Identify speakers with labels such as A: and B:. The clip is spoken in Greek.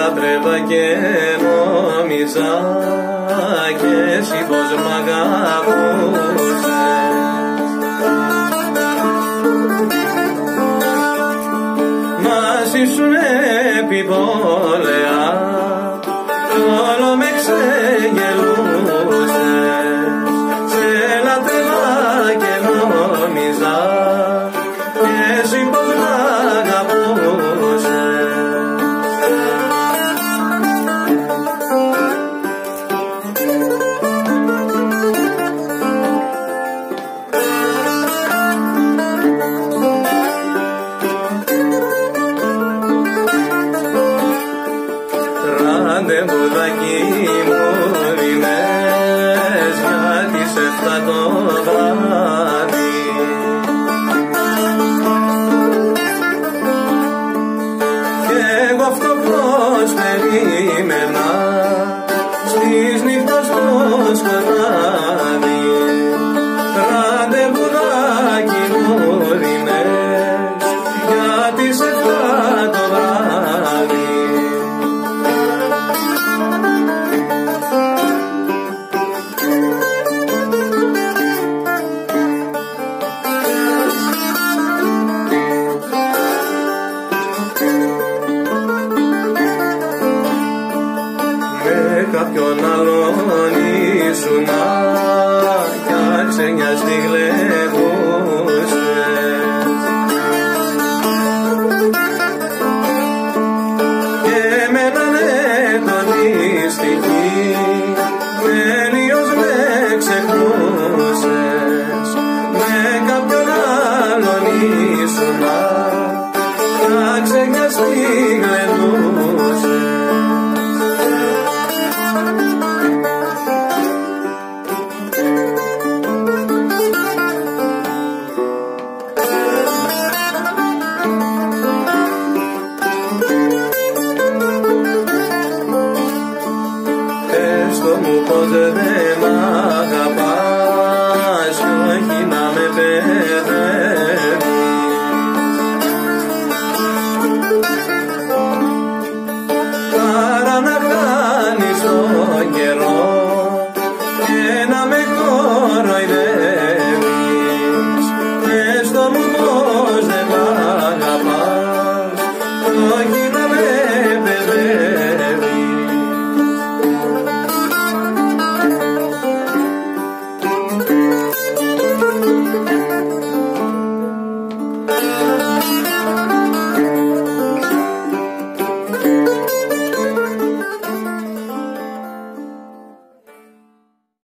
A: λάτρευα και νόμιζα κι εσύ πως μ' αγαπούσες. Μας ήσουν επιβόλαια κι όλο με ξεγελούσες. Σε λάτρευα και νόμιζα κι εσύ πως μ' αγαπούσες. Ραντεβουδάκι μου δίνες για τις 7 το βράδυ. Κι εγώ αυτό πως περίμενα στις νύχτες το σκοτάδι. Ραντεβουδάκι μου δίνες για τις 7 το βράδυ. Κάποιον άλλον ήσουνα κι άξενια στη γλεντούσες. Και με έναν έντονιστική τελείως με ξεχνούσες. Με κάποιον άλλον ήσουνα κι άξενια στη γλεντούσες. Έστω μου πως δεν μ' αγαπάς κι όχι να με παιδεύεις. Παρά να χάνεις τον καιρό και να με κοροϊδεύεις. Έστω μου πως δεν μ' αγαπάς κι όχι